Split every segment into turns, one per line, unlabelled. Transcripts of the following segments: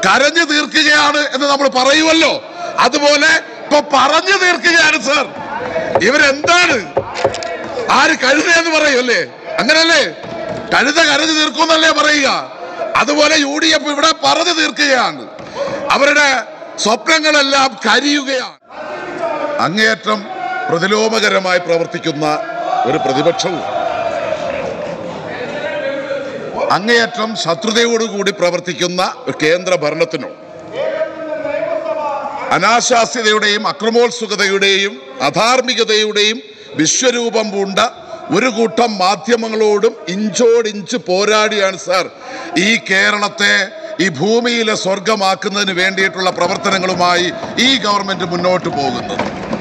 കരഞ്ഞു തീർക്കുകയാണ് എന്ന് നമ്മൾ പറയുമല്ലോ, അതുപോലെ ഇപ്പൊ പറഞ്ഞു തീർക്കുകയാണ് സർ. ഇവരെന്താണ് ആര് കഴുതയെന്ന് പറയുമല്ലേ? അങ്ങനല്ലേ? കഴുത കരഞ്ഞു തീർക്കുമെന്നല്ലേ പറയുക? അതുപോലെ UDF ഇവിടെ പറഞ്ഞു തീർക്കുകയാണ്. അവരുടെ സ്വപ്നങ്ങളെല്ലാം കരിയുകയാണ്. അങ്ങേയറ്റം പ്രതിലോമകരമായി പ്രവർത്തിക്കുന്ന ഒരു പ്രതിപക്ഷവും അങ്ങേയറ്റം ശത്രുതയോടുകൂടി പ്രവർത്തിക്കുന്ന ഒരു കേന്ദ്ര ഭരണത്തിനോ അനാശാസ്യതയുടെയും അക്രമോത്സുകതയുടെയും അധാർമികതയുടെയും വിശ്വരൂപം പൂണ്ട ഒരു കൂട്ടം മാധ്യമങ്ങളോടും ഇഞ്ചോടിഞ്ച് പോരാടിയാണ് സാർ ഈ കേരളത്തെ ഈ ഭൂമിയിലെ സ്വർഗമാക്കുന്നതിന് വേണ്ടിയിട്ടുള്ള പ്രവർത്തനങ്ങളുമായി ഈ ഗവൺമെന്റ് മുന്നോട്ട് പോകുന്നത്.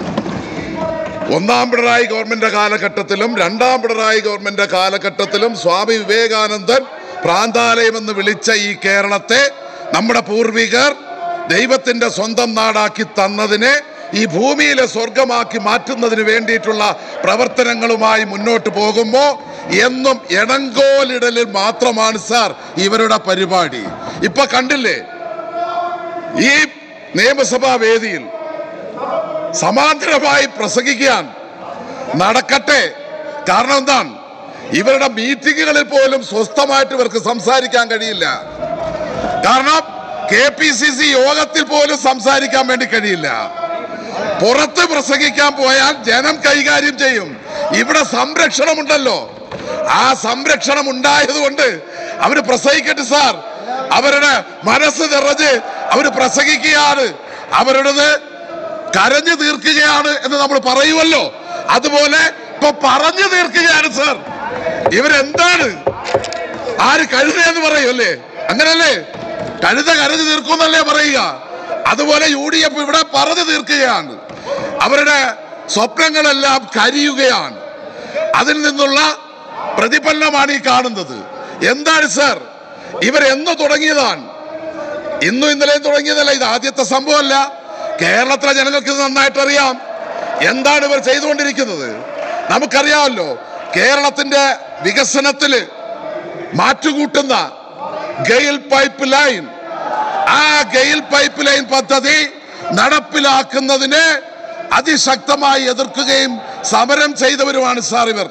ഒന്നാം പിണറായി ഗവൺമെന്റ് കാലഘട്ടത്തിലും രണ്ടാം പിണറായി ഗവൺമെന്റ് കാലഘട്ടത്തിലും സ്വാമി വിവേകാനന്ദൻ പ്രാന്താലയമെന്ന് വിളിച്ച ഈ കേരളത്തെ നമ്മുടെ പൂർവികർ ദൈവത്തിന്റെ സ്വന്തം നാടാക്കി തന്നതിനെ ഈ ഭൂമിയിലെ സ്വർഗമാക്കി മാറ്റുന്നതിന് വേണ്ടിയിട്ടുള്ള പ്രവർത്തനങ്ങളുമായി മുന്നോട്ട് പോകുമ്പോൾ എന്നും എടങ്കോലിടലിൽ മാത്രമാണ് സാർ ഇവരുടെ പരിപാടി. ഇപ്പൊ കണ്ടില്ലേ, ഈ നിയമസഭാ വേദിയിൽ സമാന്തരമായി പ്രസംഗിക്കാൻ നടക്കട്ടെ. കാരണം എന്താണ്? ഇവരുടെ മീറ്റിങ്ങുകളിൽ പോലും സ്വസ്ഥമായിട്ട് ഇവർക്ക് സംസാരിക്കാൻ കഴിയില്ല. കാരണം KPCC യോഗത്തിൽ പോലും സംസാരിക്കാൻ വേണ്ടി കഴിയില്ല. പുറത്ത് പ്രസംഗിക്കാൻ പോയാൽ ജനം കൈകാര്യം ചെയ്യും. ഇവിടെ സംരക്ഷണമുണ്ടല്ലോ, ആ സംരക്ഷണം ഉണ്ടായതുകൊണ്ട് അവര് പ്രസംഗിക്കട്ടെ സാർ. അവരുടെ മനസ്സ് നിറഞ്ഞ് അവര് പ്രസംഗിക്കുകയാണ്. അവരുടേത് കരഞ്ഞു തീർക്കുകയാണ് എന്ന് നമ്മൾ പറയുമല്ലോ, അതുപോലെ ഇപ്പൊ പറഞ്ഞു തീർക്കുകയാണ് സാർ. ഇവരെന്താണ് ആര് കഴുതയെന്ന് പറയുമല്ലേ? അങ്ങനല്ലേ? കഴുത കരഞ്ഞു തീർക്കുമെന്നല്ലേ പറയുക? അതുപോലെ UDF ഇവിടെ പറഞ്ഞു തീർക്കുകയാണ്. അവരുടെ സ്വപ്നങ്ങളെല്ലാം കരിയുകയാണ്. അതിൽ നിന്നുള്ള പ്രതിഫലനമാണ് ഈ കാണുന്നത്. എന്താണ് സാർ? ഇവരെന്ന് തുടങ്ങിയതാണ്? ഇന്നും ഇന്നലെയും തുടങ്ങിയതല്ല. ഇത് ആദ്യത്തെ സംഭവമല്ല. കേരളത്തിലെ ജനങ്ങൾക്ക് നന്നായിട്ട് അറിയാം എന്താണ് ഇവർ ചെയ്തുകൊണ്ടിരിക്കുന്നത്. നമുക്കറിയാമല്ലോ, കേരളത്തിന്റെ വികസനത്തില് മാറ്റുകൂട്ടുന്ന ഗെയിൽ പൈപ്പ് ലൈൻ, ആ ഗെയിൽ പൈപ്പ് ലൈൻ പദ്ധതി നടപ്പിലാക്കുന്നതിന് അതിശക്തമായി എതിർക്കുകയും സമരം ചെയ്തവരുമാണ് സാർ ഇവർ.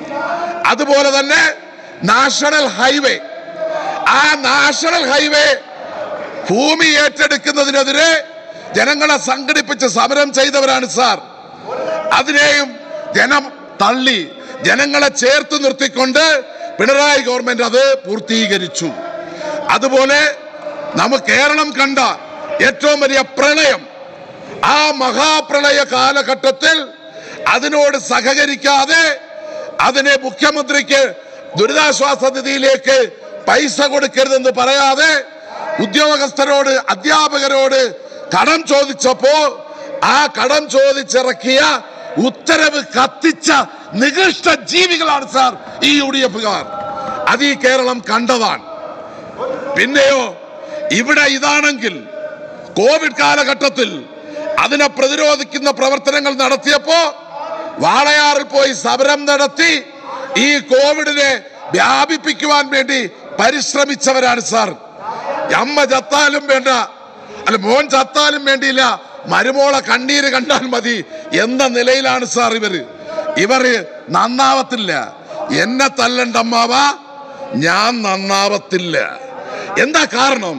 അതുപോലെ തന്നെ നാഷണൽ ഹൈവേ, ആ നാഷണൽ ഹൈവേ ഭൂമി ഏറ്റെടുക്കുന്നതിനെതിരെ ജനങ്ങളെ സംഘടിപ്പിച്ച് സമരം ചെയ്തവരാണ് സാർ. അതിനെയും ജനം തള്ളി, ജനങ്ങളെ ചേർത്ത് നിർത്തിക്കൊണ്ട് പിണറായി ഗവൺമെന്റ് അത് പൂർത്തീകരിച്ചു. അതുപോലെ കേരളം കണ്ട ഏറ്റവും വലിയ പ്രളയം, ആ മഹാപ്രളയ കാലഘട്ടത്തിൽ അതിനോട് സഹകരിക്കാതെ അതിനെ മുഖ്യമന്ത്രിക്ക് ദുരിതാശ്വാസ നിധിയിലേക്ക് പൈസ കൊടുക്കരുതെന്ന് പറയാതെ ഉദ്യോഗസ്ഥരോട് അധ്യാപകരോട് കടം ചോദിച്ചപ്പോ ആ കടം ചോദിച്ചിറക്കിയ ഉത്തരവ് കത്തിച്ച നികൃഷ്ട ജീവികളാണ് സാർ ഈ UDFകാർ. അത് ഈ കേരളം കണ്ടതാണ്. പിന്നെയോ ഇവിടെ ഇതാണെങ്കിൽ കോവിഡ് കാലഘട്ടത്തിൽ അതിനെ പ്രതിരോധിക്കുന്ന പ്രവർത്തനങ്ങൾ നടത്തിയപ്പോ വാളയാറിൽ പോയി സമരം നടത്തി ഈ കോവിഡിനെ വ്യാപിപ്പിക്കുവാൻ വേണ്ടി പരിശ്രമിച്ചവരാണ് സാർ. അമ്മ ചത്താലും വേണ്ട, അല്ല മോൻ ചത്താലും വേണ്ടിയില്ല, മരുമോളെ കണ്ണീര് കണ്ടാൽ മതി എന്ന നിലയിലാണ് സാർ ഇവര് നന്നാവത്തില്ല. എന്നെ തല്ലണ്ടമ്മാവ, ഞാൻ നന്നാവത്തില്ല. എന്താ കാരണം?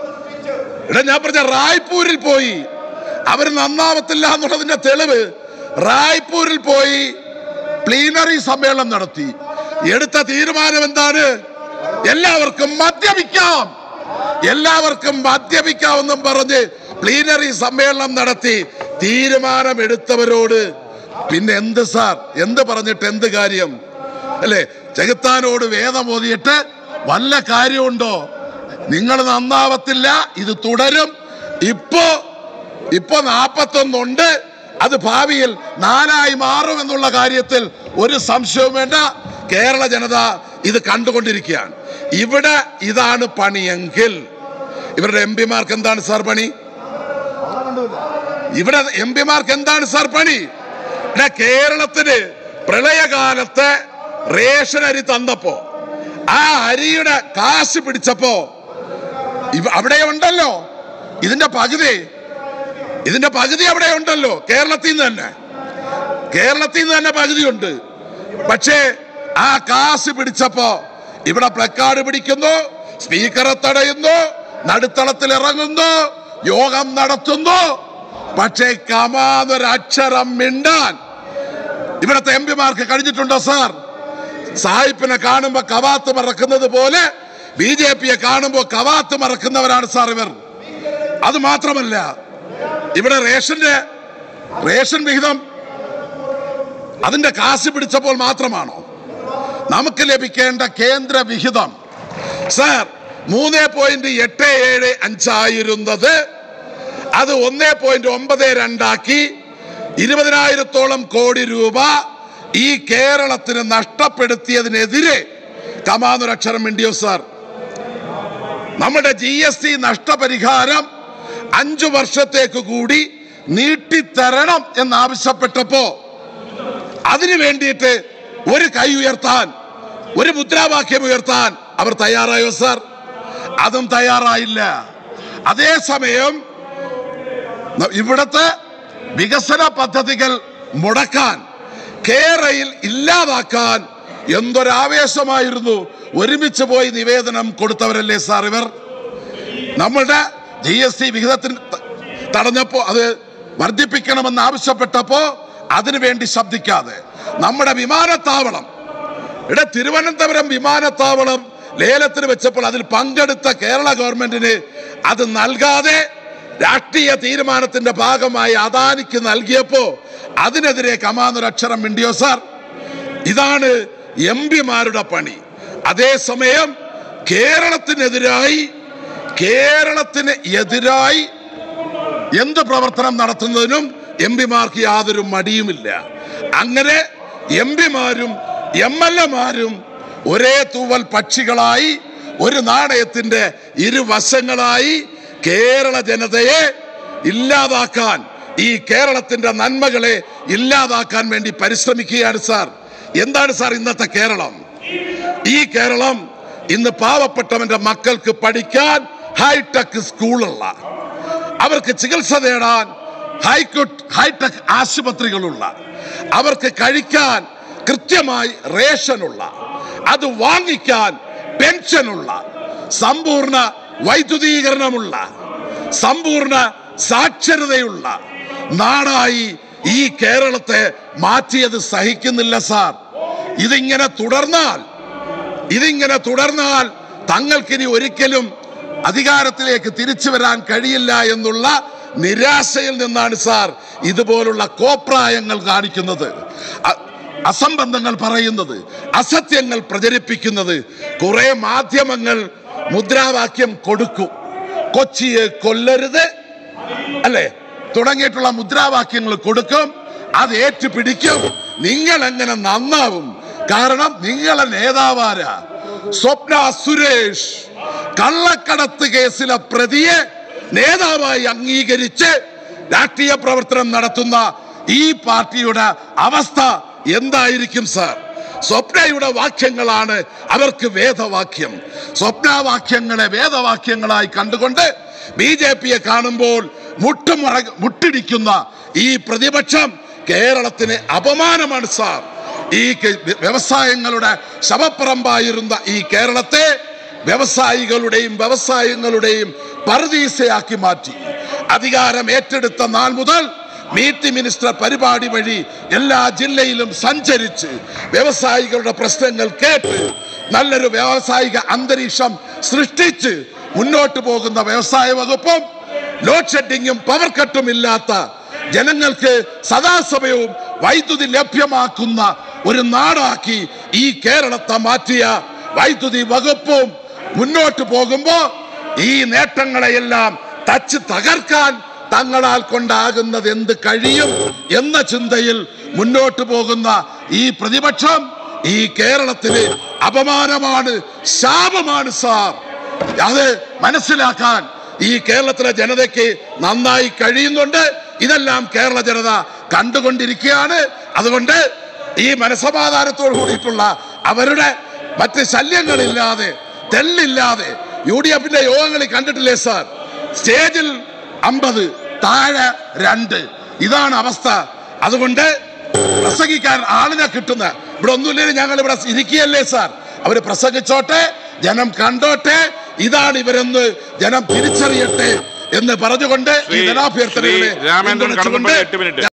ഞാൻ പറഞ്ഞ റായ്പൂരിൽ പോയി അവർ നന്നാവത്തില്ല എന്നുള്ളതിന്റെ തെളിവ്, റായ്പൂരിൽ പോയി പ്ലീനറി സമ്മേളനം നടത്തി. എടുത്ത തീരുമാനം എന്താണ്? എല്ലാവർക്കും മദ്യപിക്കാം, എല്ലാവർക്കും മദ്യപിക്കാമെന്നും പറഞ്ഞ് പ്ലീനറി സമ്മേളനം നടത്തി. തീരുമാനമെടുത്തവരോട് പിന്നെ എന്ത് സാർ, എന്ത് പറഞ്ഞിട്ട് എന്ത് കാര്യം? അല്ലേ, ചെകുത്താനോട് വേദം ഓതിയിട്ട് വല്ല കാര്യമുണ്ടോ? നിങ്ങൾ നന്നാവത്തില്ല, ഇത് തുടരും. ഇപ്പോ 41 ഉണ്ട്, അത് ഭാവിയിൽ 4 മാറും എന്നുള്ള കാര്യത്തിൽ ഒരു സംശയവും വേണ്ട. കേരള ജനത ഇത് കണ്ടുകൊണ്ടിരിക്കുകയാണ്. ഇവിടെ ഇതാണ് പണിയെങ്കിൽ ഇവരുടെ MP-മാർക്ക് എന്താണ് സാർ പണി? ഇവിടെ MP-മാർക്ക് എന്താണ് സാർ പണി? കേരളത്തിന് പ്രളയകാലത്ത് റേഷൻ അരി തന്നപ്പോ ആ അരിയുടെ കാശ് പിടിച്ചപ്പോ അവിടെ ഉണ്ടല്ലോ ഇതിന്റെ പകുതി അവിടെ ഉണ്ടല്ലോ. കേരളത്തിൽ നിന്ന് തന്നെ പകുതിയുണ്ട്. പക്ഷേ ആ കാശ് പിടിച്ചപ്പോ ഇവിടെ പ്ലക്കാർഡ് പിടിക്കുന്നു, സ്പീക്കറെ തടയുന്നു, നടുത്തളത്തിൽ ഇറങ്ങുന്നു, യോഗം നടത്തുന്നു. പക്ഷേ കമാന്നൊരക്ഷരം മിണ്ടാൻ ഇവിടുത്തെ എംപിമാർക്ക് കഴിഞ്ഞിട്ടുണ്ടോ സാർ? സായിപ്പിനെ കാണുമ്പോ കവാത്ത് മറക്കുന്നത് പോലെ BJPയെ കാണുമ്പോ കവാത്ത് മറക്കുന്നവരാണ് സാർ ഇവർ. അത് മാത്രമല്ല, ഇവിടെ റേഷൻ വിഹിതം അതിന്റെ കാശ് പിടിച്ചപ്പോൾ മാത്രമാണോ നമുക്ക് ലഭിക്കേണ്ട കേന്ദ്ര വിഹിതം സാർ 3.875 ആയിരുന്നത് അത് 1.92 ആക്കി 20,000-ഓളം കോടി രൂപ ഈ കേരളത്തിന് നഷ്ടപ്പെടുത്തിയതിനെതിരെ കമാന്നൊരക്ഷരം മിണ്ടിയോ സാർ? നമ്മുടെ GST നഷ്ടപരിഹാരം 5 വർഷത്തേക്ക് കൂടി നീട്ടിത്തരണം എന്നാവശ്യപ്പെട്ടപ്പോ അതിനു വേണ്ടിയിട്ട് ഒരു കൈ ഉയർത്താൻ, ഒരു മുദ്രാവാക്യം ഉയർത്താൻ അവർ തയ്യാറായോ സാർ? അതും തയ്യാറായില്ല. അതേസമയം ഇവിടുത്തെ വികസന പദ്ധതികൾ മുടക്കാൻ, കേരളയിൽ ഇല്ലാതാക്കാൻ എന്തൊരാവേശമായിരുന്നു. ഒരുമിച്ച് പോയി നിവേദനം കൊടുത്തവരല്ലേ സാർ ഇവർ? നമ്മളുടെ GST വിഹിതത്തിന് തടഞ്ഞപ്പോ, അത് വർദ്ധിപ്പിക്കണമെന്ന് ആവശ്യപ്പെട്ടപ്പോ അതിനുവേണ്ടി ശബ്ദിക്കാതെ, നമ്മുടെ വിമാനത്താവളം തിരുവനന്തപുരം വിമാനത്താവളം ലേലത്തിന് വെച്ചപ്പോൾ അതിൽ പങ്കെടുത്ത കേരള ഗവൺമെന്റിന് അത് നൽകാതെ രാഷ്ട്രീയ തീരുമാനത്തിന്റെ ഭാഗമായി അദാനിക്ക് നൽകിയപ്പോ അതിനെതിരെ കമാന്നൊരക്ഷരം മിണ്ടിയോ സാർ? ഇതാണ് എംപിമാരുടെ പണി. അതേസമയം കേരളത്തിനെതിരായി എന്ത് പ്രവർത്തനം നടത്തുന്നതിനും എംപിമാർക്ക് യാതൊരു മടിയുമില്ല. അങ്ങനെ എംപിമാരും MLA-മാരും ഒരേ തൂവൽ പക്ഷികളായി, ഒരു നാണയത്തിന്റെ ഇരുവശങ്ങളായി കേരള ജനതയെ ഇല്ലാതാക്കാൻ, ഈ കേരളത്തിന്റെ നന്മകളെ ഇല്ലാതാക്കാൻ വേണ്ടി പരിശ്രമിക്കുകയാണ് സാർ. എന്താണ് സാർ ഇന്നത്തെ കേരളം? ഈ കേരളം ഇന്ന് പാവപ്പെട്ടവന്റെ മക്കൾക്ക് പഠിക്കാൻ ഹൈടെക് സ്കൂളുള്ള, അവർക്ക് ചികിത്സ നേടാൻ ഹൈടെക് ആശുപത്രികളുള്ള, അവർക്ക് കഴിക്കാൻ കൃത്യമായി റേഷനുള്ള, അത് വാങ്ങിക്കാൻ പെൻഷനുള്ള, സമ്പൂർണ്ണ വൈദ്യുതീകരണമുള്ള, സമ്പൂർണ്ണ സാക്ഷരതയുള്ള നാടായി ഈ കേരളത്തെ മാറ്റിയത് സഹിക്കുന്നില്ല സാർ. ഇതിങ്ങനെ തുടർന്നാൽ തങ്ങൾക്കിനി ഒരിക്കലും അധികാരത്തിലേക്ക് തിരിച്ചു വരാൻ കഴിയില്ല എന്നുള്ള നിരാശയിൽ നിന്നാണ് സാർ ഇതുപോലുള്ള കോപ്രായങ്ങൾ കാണിക്കുന്നത്, അസംബന്ധങ്ങൾ പറയുന്നത്, അസത്യങ്ങൾ പ്രചരിപ്പിക്കുന്നത്. കുറെ മാധ്യമങ്ങൾ മുദ്രാവാക്യം കൊടുക്കും, കൊച്ചിയെ കൊല്ലരുത് അല്ലെ തുടങ്ങിയിട്ടുള്ള മുദ്രാവാക്യങ്ങൾ കൊടുക്കും, അത് ഏറ്റുപിടിക്കും. നിങ്ങൾ എങ്ങനെ നന്നാവും? കാരണം നിങ്ങളെ നേതാവാരാ? സ്വപ്ന സുരേഷ് കള്ളക്കടത്ത് കേസിലെ പ്രതിയെ നേതാവായി അംഗീകരിച്ച് രാഷ്ട്രീയ പ്രവർത്തനം നടത്തുന്ന ഈ പാർട്ടിയുടെ അവസ്ഥ എന്തായിരിക്കും സാർ? സ്വപ്നയുടെ വാക്യങ്ങളാണ് അവർക്ക് വേദവാക്യം. സ്വപ്നവാക്യങ്ങളെ വേദവാക്യങ്ങളായി കണ്ടുകൊണ്ട് BJPയെ കാണുമ്പോൾ മുട്ടിടിക്കുന്ന ഈ പ്രതിപക്ഷം കേരളത്തിന് അപമാനമാണ് സാർ. ഈ വ്യവസായങ്ങളുടെ ശവപ്പറമ്പായിരുന്ന ഈ കേരളത്തെ വ്യവസായങ്ങളുടെയും പറുദീസയാക്കി മാറ്റി. അധികാരം ഏറ്റെടുത്ത നാൾ മുതൽ മീറ്റ് മിനിസ്റ്റർ പരിപാടി വഴി എല്ലാ ജില്ലയിലും സഞ്ചരിച്ച് വ്യവസായികളുടെ പ്രശ്നങ്ങൾ കേട്ട് നല്ലൊരു വ്യാവസായിക അന്തരീക്ഷം സൃഷ്ടിച്ച് മുന്നോട്ട് പോകുന്ന വ്യവസായ വകുപ്പും ലോഡ് ഷെഡിങ്ങും പവർ കട്ടും ഇല്ലാത്ത ജനങ്ങൾക്ക് സദാസമയവും വൈദ്യുതി ലഭ്യമാക്കുന്ന ഒരു നാടാക്കി ഈ കേരളത്തെ മാറ്റിയ വൈദ്യുതി വകുപ്പും മുന്നോട്ട് പോകുമ്പോ ഈ നേട്ടങ്ങളെയെല്ലാം തകർക്കാൻ തങ്ങളാൽ കൊണ്ടാകുന്നത് എന്ത് കഴിയും എന്ന ചിന്തയിൽ മുന്നോട്ട് പോകുന്ന ഈ പ്രതിപക്ഷം ഈ കേരളത്തിന് അപമാനമാണ്, ശാപമാണ് സാർ. അത് മനസ്സിലാക്കാൻ ഈ കേരളത്തിലെ ജനതയ്ക്ക് നന്നായി കഴിയുന്നുണ്ട്. ഇതെല്ലാം കേരള ജനത കണ്ടുകൊണ്ടിരിക്കുകയാണ്. അതുകൊണ്ട് ഈ മനസമാധാനത്തോട് കൂടിയിട്ടുള്ള അവരുടെ മറ്റ് ശല്യങ്ങളില്ലാതെ, തെല്ലില്ലാതെ UDF-ന്റെ യോഗങ്ങളിൽ കണ്ടിട്ടില്ലേ സാർ? സ്റ്റേജിൽ 50, താഴെ 2. ഇതാണ് അവസ്ഥ. അതുകൊണ്ട് പ്രസംഗിക്കാൻ ആളിനെ കിട്ടുന്ന ഇവിടെ ഒന്നുമില്ലെങ്കിൽ ഞങ്ങൾ ഇവിടെ ഇരിക്കുകയല്ലേ സാർ? അവർ പ്രസംഗിച്ചോട്ടെ, ജനം കണ്ടോട്ടെ, ഇതാണ് ഇവരെന്ന് ജനം തിരിച്ചറിയട്ടെ എന്ന് പറഞ്ഞുകൊണ്ട് ഈ ജനാഭ്യർത്ഥനകളെ